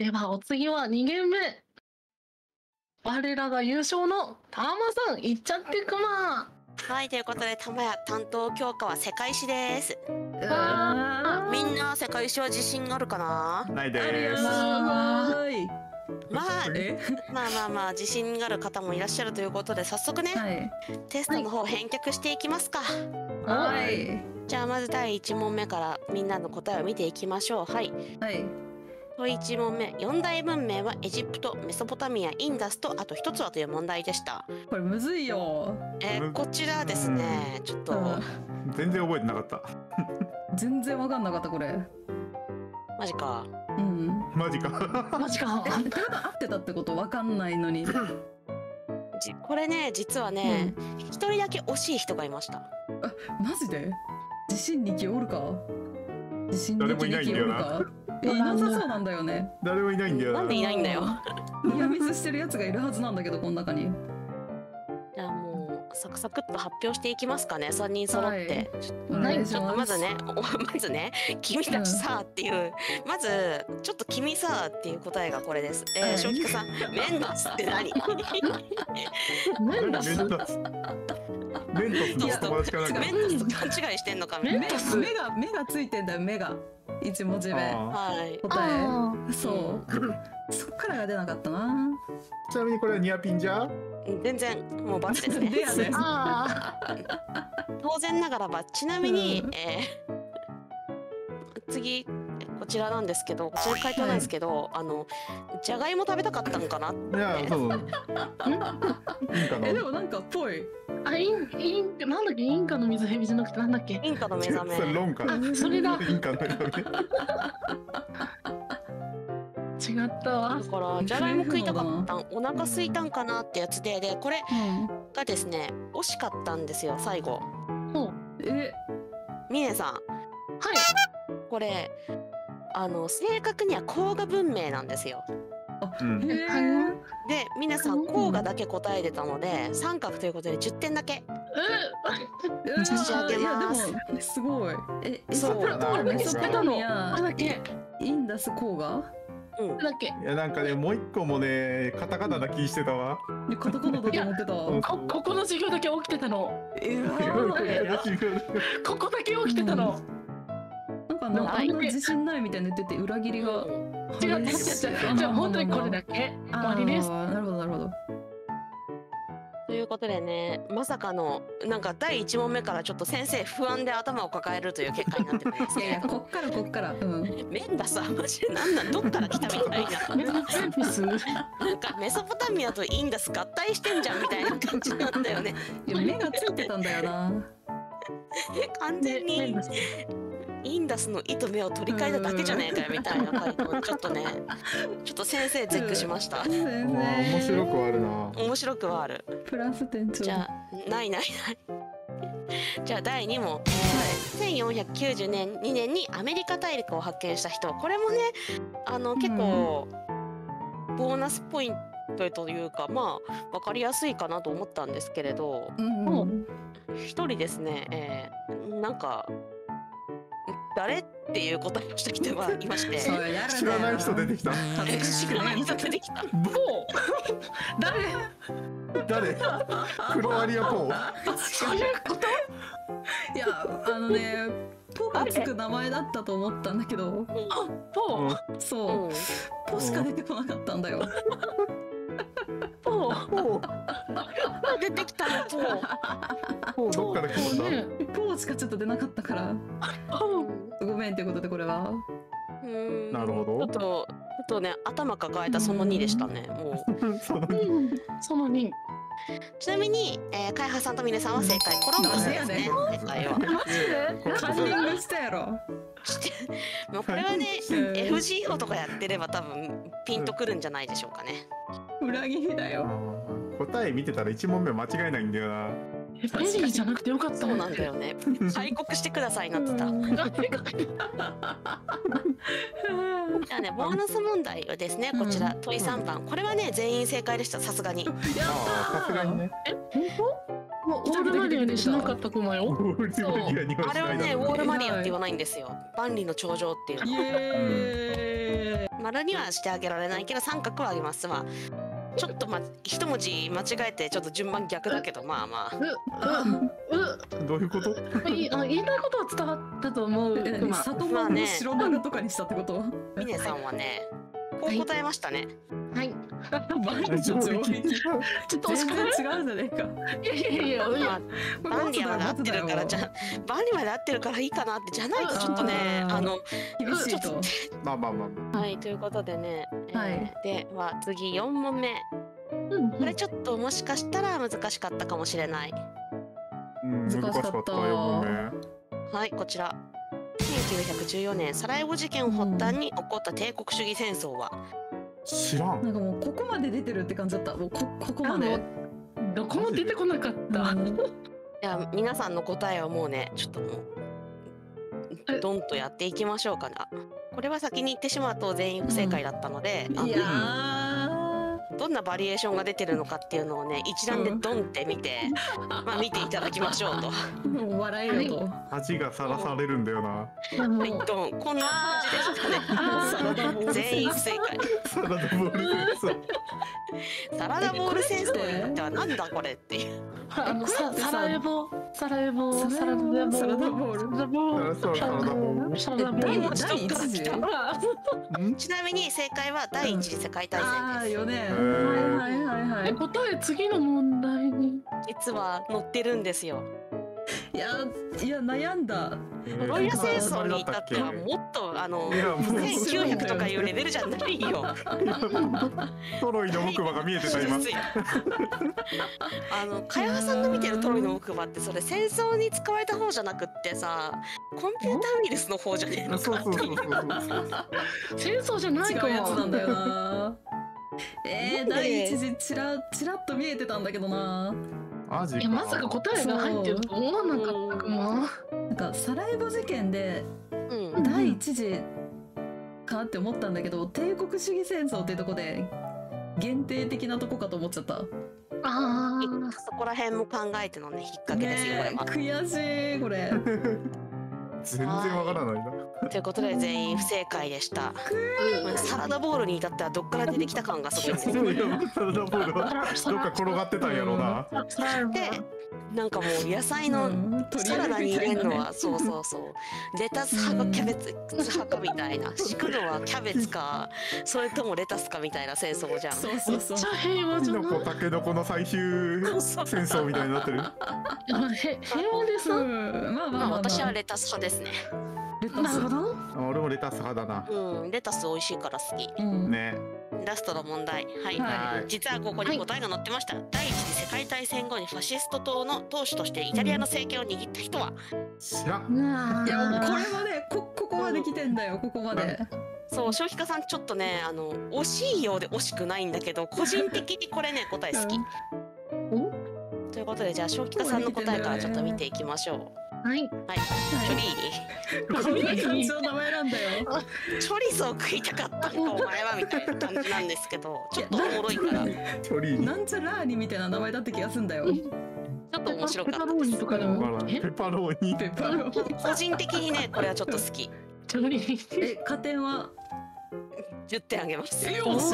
ではお次は2ゲーム目。我らが優勝のたまさんいっちゃってくま。 はい、ということで、たまや担当教科は世界史です。みんな世界史は自信あるかな？ ないです。 まあ自信がある方もいらっしゃるということで、早速ね、テストの方返却していきますか。 はい。 じゃあまず第1問目からみんなの答えを見ていきましょう。はい。問1問目、4大文明はエジプト、メソポタミア、インダスとあと1つはという問題でした。 これむずいよ。 こちらですね、ちょっと全然覚えてなかった。 全然わかんなかったこれ。 マジか。 マジか。 マジか。 合ってたってことわかんないのに。 これね、実はね、1人だけ惜しい人がいました。 マジで？自信2期おるか？自信2期2期おるか？いなさそうなんだよね。 誰もいないんだよな。 なんでいないんだよ。 ニアミスしてるやつがいるはずなんだけど、この中に。 じゃあもうサクサクっと発表していきますかね、3人揃って。ちょっとまずね、君たちさっていう、まずちょっと君さっていう答えがこれです。正菊さん、メンダスって何？ メンダス？ メンダスの友達かなんか。 メンダスと勘違いしてんのかみたいな。 目がついてんだよ、目が。1文字目。答え。そう。そっからが出なかったな。 ちなみにこれはニアピンじゃ？ 全然もうバツですね。当然ながらば、ちなみに次こちらなんですけど、こちら回答なんですけど、じゃがいも食べたかったのかなって。 いや、そう。 でもなんかっぽい。 なんだっけ、インカの水蛇じゃなくてなんだっけ？ インカの目覚め。 ロンか。 それだ。 インカの目覚め。 違ったわ。 だからじゃがいも食いたかったん、お腹空いたんかなってやつで、これがですね、惜しかったんですよ、最後。ミネさん。これ正確には黄河文明なんですよ。で、ミネさん黄河だけ答えてたので三角ということで10点だけ差し上げます。 すごい。 メソポタミア、 インダス黄河？ いや、なんかね、もう一個もね、カタカナな気してたわ。 カタカナだと思ってた。 ここの授業だけ起きてたの。ここだけ起きてたの。 なんかあんま自信ないみたいな言ってて、裏切りが。 違う、じゃあ本当にこれだけ終わりです。 なるほどなるほど。 ということでね、まさかのなんか第1問目からちょっと先生不安で頭を抱えるという結果になってるんですけど。 いや、こっから。 メンダスはマジでどっから来たみたいな。なんかメソポタミアとインダス合体してんじゃんみたいな感じなんだよね。 いや、目がついてたんだよな。 完全にインダスの「イ」と目を取り替えただけじゃねえかよみたいな回答、ちょっと先生絶句しました。 面白くはあるな。 面白くはある。 プラス点じゃあない。じゃあ第2問、1492年にアメリカ大陸を発見した人。これもね、結構ボーナスポイントというか、まあ分かりやすいかなと思ったんですけれど、一人ですね、なんか誰っていう答えをした人がいまして。 知らない人出てきた。 知らない人出てきた。 誰？クロアリアポー。 そういうこと？ いや、ポがつく名前だったと思ったんだけど。 ポ？ そう。ポしか出てこなかったんだよ。 ポ出てきたの。 どっから来たんだ？ ポしかちょっと出なかったから。ごめんってことでこれは。 なるほど。 ちょっとね、頭抱えたその2でしたね。もうその2。 ちなみに開発さんとミネさんは正解。コロンブスですね。正解は。 マジで？ カンニングしたやろ。 もうこれはね、FGO とかやってれば多分ピンとくるんじゃないでしょうかね。 裏切りだよ。 答え見てたら1問目間違いないんだよな。 ペリーじゃなくてよかった。 そうなんだよね。開国してくださいなってた。じゃあね、ボーナス問題はですね、こちら問い3番。これはね、全員正解でした。さすがに。 さすがにね。 本当？もうオールマリアにしなかったクマよ。 あれはね、ウォールマリアって言わないんですよ。万里の長城っていう。 丸にはしてあげられないけど三角はあげます。まあちょっと一文字間違えてちょっと順番逆だけど、まあまあ。 どういうこと？ 言いたいことは伝わったと思う。 里間の白丸とかにしたってこと？ ミネさんはね、こう答えましたね。 はい。 万里の上撃。ちょっと全然違うじゃねえか。 いや万里まで合ってるから万里まで合ってるからいいかなってじゃないとちょっとね厳しいと。 まあ。 はいということでね。では次4問目。これちょっともしかしたら難しかったかもしれない。 難しかった4問目。はいこちら。1914年サラエボ事件を発端に起こった帝国主義戦争は。 知らん。 なんかもうここまで出てるって感じだった。もうここまで。 どこも出てこなかった。 いや皆さんの答えはもうねちょっともうドンとやっていきましょうかな。これは先に言ってしまうと全員不正解だったので、 いやどんなバリエーションが出てるのかっていうのをね一覧でドンって見て、見ていただきましょうと。 笑えよと。 恥がさらされるんだよな。 はいドンこんな感じでしたね。全員不正解。 サラダボール戦争。サラダボール戦争になってはなんだこれっていう。 サラエボサラダボール第一次。 ちなみに正解は第一次世界大戦です。 ああよね。はい。 答え次の問題に実は載ってるんですよ。 いや悩んだ。 トロイア戦争に至ってはもっと1900とかいうレベルじゃないよ。 トロイの木馬が見えてた今。 かやはさんが見てるトロイの木馬ってそれ戦争に使われた方じゃなくってさコンピューターウイルスの方じゃねえのか。 そう戦争じゃないかも。 違うやつなんだよな。第一次チラッと見えてたんだけどな。 マジか。 いやまさか答えが入ってると思わなかったかも。 なんかサラエボ事件で第一次かって思ったんだけど、帝国主義戦争っていうとこで限定的なとこかと思っちゃった。 そこら辺も考えてのね引っ掛けですよこれは。 悔しいこれ。 全然わからないな。 ということで全員不正解でした。サラダボールに至ってはどっから出てきた感がすごいです。 サラダボールはどっか転がってたんやろうな。 でなんかもう野菜のサラダに入れるのはそうレタス派かキャベツ派かみたいな、敷くのはキャベツかそれともレタスかみたいな戦争じゃん。 めっちゃ平和じゃない。 タケノコの最終戦争みたいになってる。 平和です。 まあ私はレタス派ですね。 なるほど。 俺もレタス派だな。 レタス美味しいから好き。 ね。 ラストの問題。はい。実はここに答えが載ってました。第一次世界大戦後にファシスト党の党首としてイタリアの政権を握った人は。 知らん。 いやこれはねここまで来てんだよここまで。 そう正気家さんちょっとね惜しいようで惜しくないんだけど個人的にこれね答え好き。ということでじゃあ正気家さんの答えからちょっと見ていきましょう。 はい。 チョリーニ。 の名前なんだよ。 チョリソを食いたかったんかお前はみたいな感じなんですけど、ちょっとおもろいから。 チョリーニ。 なんちゃらーにみたいな名前だった気がすんだよ。 ちょっと面白かったです。 とかでも。 ペパローニ。 個人的にねこれはちょっと好き。 チョリーニ。 加点は 10点あげます。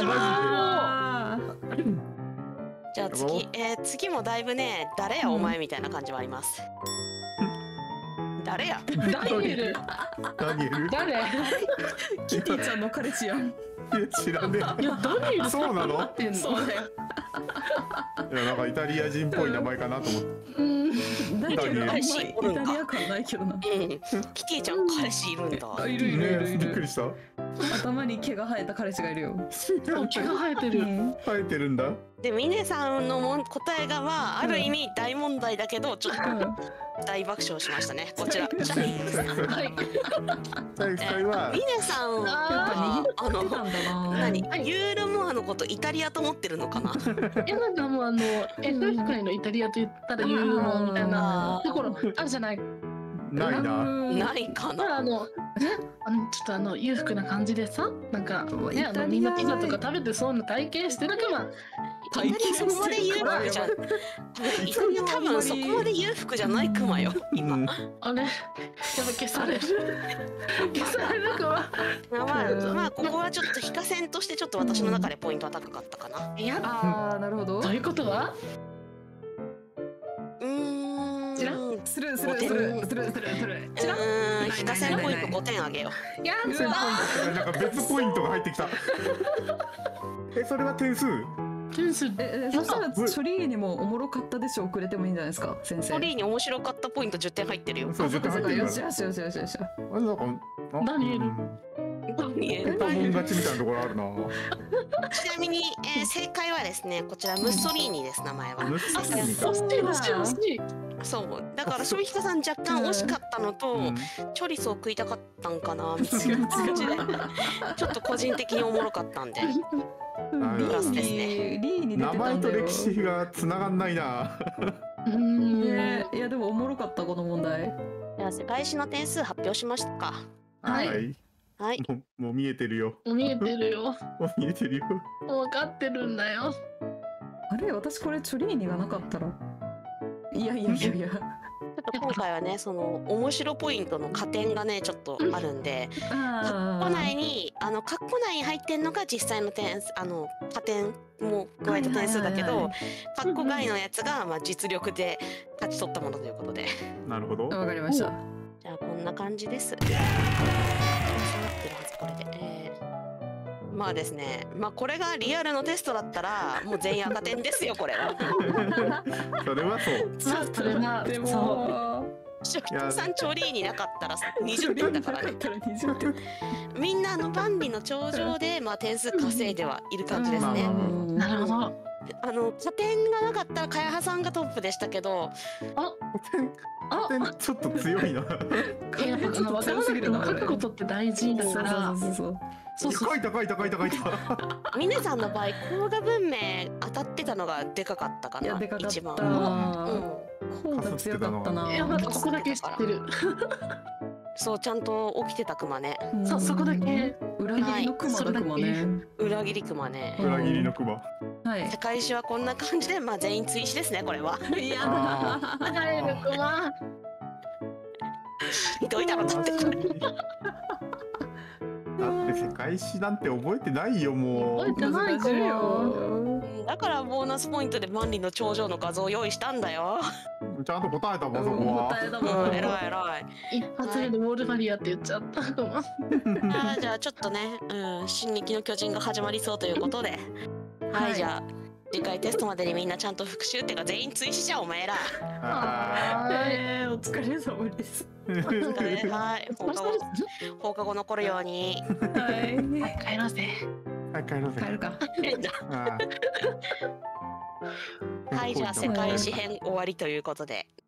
じゃあ次もだいぶね誰やお前みたいな感じはあります。誰や？ ダニエル。誰？ キティちゃんの彼氏やん。 知らねえ。 いやダニエルそうなの？ そうだよ。 いやなんかイタリア人っぽい名前かなと思って。 だけどあんまりイタリア感ないけどな。 キティちゃん彼氏いるんだ。 いる。 びっくりした。 頭に毛が生えた彼氏がいるよ。 毛が生えてる。 生えてるんだ。 で峰さんの答えがまあある意味大問題だけどちょっと大爆笑しましたね。こちら。 はい。 第1回は峰さんは何ユールモアのことイタリアと思ってるのかな。 なんかもうFF 界のイタリアと言ったらユールモアみたいなところあるじゃない。 ないな。 ないかな。 ちょっと裕福な感じでさ、なんかみんなピザとか食べてそうな体験してるから、イイカリそこまで裕福じゃん。イカリは多分そこまで裕福じゃないクマよ今。 あれやば消される消されるかは。 まあここはちょっと非課線としてちょっと私の中でポイントは高かったかな。 いやああなるほど。 ということはちらする非課線ポイント5点あげよう。 やうわなんか別ポイントが入ってきた。それは点数？ 点数そしたらチョリーにもおもろかったでしょくれてもいいんじゃないですか先生。 トリーに面白かったポイント10点入ってるよ。 そう10点入ってるよから。 しよしよしよしよし。 あれなんかダニエルダニエルもん勝ちみたいなところあるな。 ちなみに、正解はですねこちらムッソリーニです名前は。 ムッソリーニかそして欲しい欲しい。 そうだから消費者さん若干惜しかったのと、チョリソを食いたかったんかなみたいな感じでちょっと個人的におもろかったんでプラスですね。 リーに出名てたんだよ。 前と歴史がつながんないな。 ねいやでもおもろかったこの問題。 じゃあ世界史の点数発表しましたか。 はいはいもう見えてるよ。 見えてるよ。 もう見えてるよ。 分かってるんだよ。 あれ私これチョリーニがなかったらいやちょっと今回はねその面白ポイントの加点がねちょっとあるんで、括弧内に括弧内に入ってんのが実際の点加点も加えた点数だけど括弧外のやつがまあ実力で勝ち取ったものということで。 なるほど。 わかりました。 じゃあこんな感じです。そうなってるはずこれで。まあですね、まあこれがリアルのテストだったらもう全員赤点ですよこれは。 それはそう。 まあそれはでそもショットさんチョリーになかったら20点だからね。 20点。 みんな万里の長城でまあ点数稼いではいる感じですね。 う。なるほど。 加点がなかったらかやはさんがトップでしたけど、 ちょっと強いな。 やっぱ分からなくても書くことって大事だから。そう書いた。 峰さんの場合甲賀文明当たってたのがでかかったかな。 いやでかかった。 一番。 こうが強かったな。 いやまだここだけ知ってる。 そうちゃんと起きてたクマね。 そうそこだけ。 裏切りのクマだクマね。 裏切りクマね。 裏切りのクマ。 はい。 世界史はこんな感じでまあ全員追試ですねこれは。 いやだ。 入るクマ。 ひどいだろだってこれ。 だって世界史なんて覚えてないよもう。 覚えてないかも。 だからボーナスポイントで万里の長城の画像を用意したんだよ。 ちゃんと答えたもんそこは。 答えたもん。 偉い偉い。 一発目でウォールバリアって言っちゃったクマ。 じゃあちょっとね、進撃の巨人が始まりそうということで、はい、じゃあ次回テストまでにみんなちゃんと復習ってか全員追試じゃお前ら。 お疲れ様です。 はい放課後残るように。 はい帰ろうぜ。 はい帰ろうぜ。 帰るか。 はいじゃあ世界史編終わりということで。